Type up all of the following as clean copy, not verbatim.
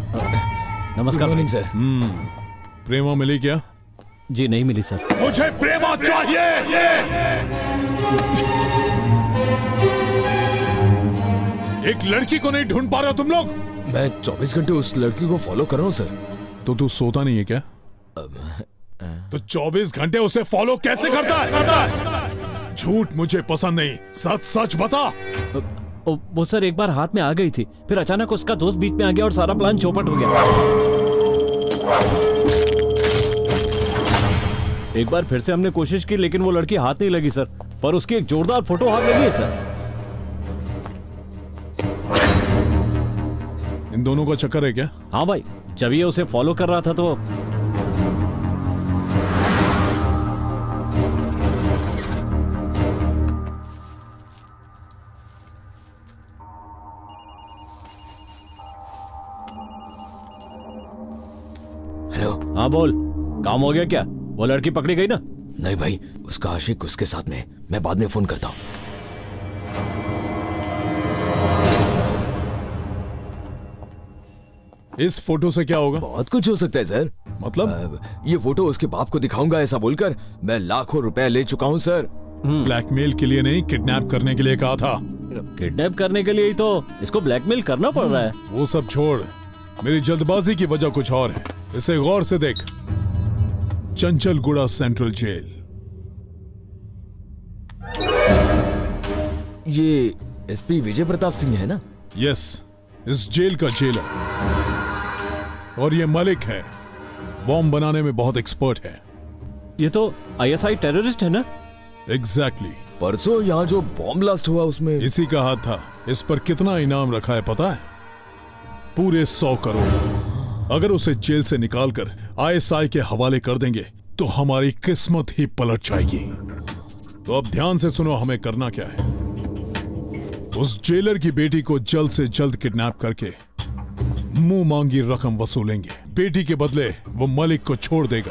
नमस्कार morning sir. प्रेमा मिली क्या? जी नहीं मिली सर। मुझे प्रेमा चाहिए। एक लड़की को नहीं ढूंढ पा रहे हो तुम लोग? मैं 24 घंटे उस लड़की को फॉलो कर रहा हूं सर। तो तू सोता नहीं है क्या? तो 24 घंटे उसे फॉलो कैसे करता है? झूठ मुझे पसंद नहीं, सच सच बता। वो सर एक बार हाथ में आ गई थी, फिर अचानक उसका दोस्त बीच में आ गया और सारा प्लान चौपट हो गया। एक बार फिर से हमने कोशिश की लेकिन वो लड़की हाथ नहीं लगी सर, पर उसकी एक जोरदार फोटो हाथ लगी है सर। इन दोनों का चक्कर है क्या? हाँ भाई, जब ये उसे फॉलो कर रहा था तो हेलो। हाँ बोल, काम हो गया क्या? वो लड़की पकड़ी गई ना? नहीं भाई, उसका आशिक उसके साथ में, मैं बाद में फोन करता हूँ। इस फोटो से क्या होगा? बहुत कुछ हो सकता है सर। मतलब? ये फोटो उसके बाप को दिखाऊंगा ऐसा बोलकर मैं लाखों रुपए ले चुका हूँ सर। ब्लैकमेल के लिए नहीं, किडनैप करने के लिए कहा था। किडनैप करने के लिए ही तो इसको ब्लैकमेल करना पड़ रहा है। वो सब छोड़, मेरी जल्दबाजी की वजह कुछ और है। इसे गौर से देख। Chanchalguda central jail. ये एसपी विजय प्रताप सिंह है ना? यस, इस जेल का जेलर। और ये मलिक है, बॉम्ब बनाने में बहुत एक्सपर्ट है। ये तो आईएसआई टेररिस्ट है ना? एग्जैक्टली। परसों यहाँ जो बॉम्ब ब्लास्ट हुआ उसमें इसी का हाथ था। इस पर कितना इनाम रखा है पता है? पूरे 100 करोड़। अगर उसे जेल से निकालकर आईएसआई के हवाले कर देंगे तो हमारी किस्मत ही पलट जाएगी। तो अब ध्यान से सुनो, हमें करना क्या है। उस जेलर की बेटी को जल्द से जल्द किडनैप करके मुंह मांगी रकम वसूलेंगे। बेटी के बदले वो मलिक को छोड़ देगा।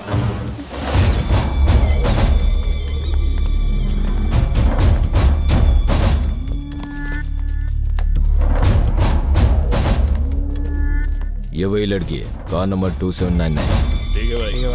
ये वही लड़की है, कार नंबर 2799। ठीक है भाई।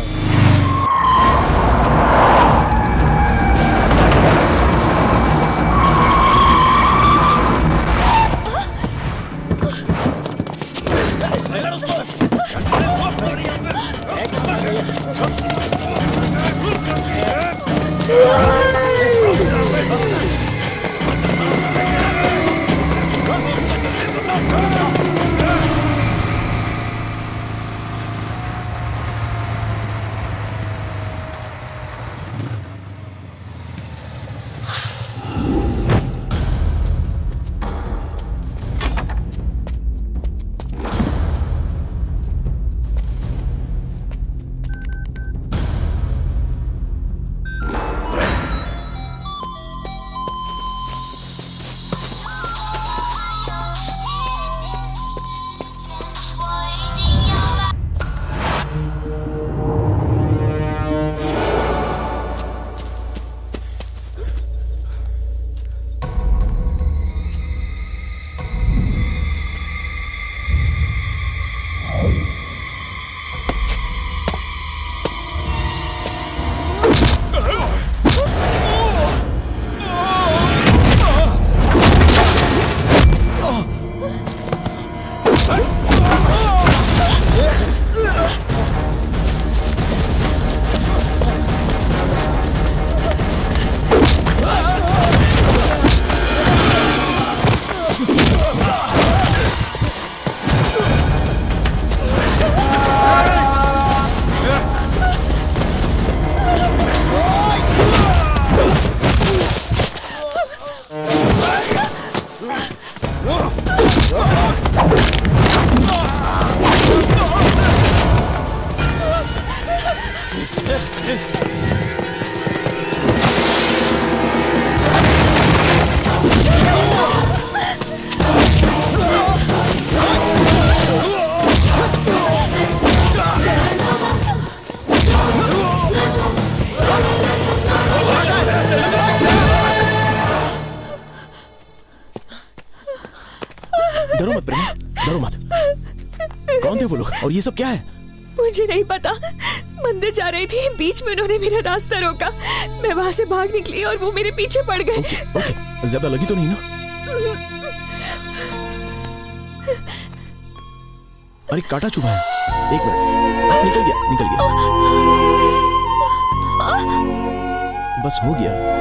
कौन थे वो लोग और ये सब क्या है? मुझे नहीं पता। मंदिर जा रही थी, बीच में उन्होंने मेरा रास्ता रोका। मैं वहां से भाग निकली और वो मेरे पीछे पड़ गए। ओके, ज्यादा लगी तो नहीं ना? अरे कांटा चुभा है। एक मिनट, निकल गया। बस हो गया।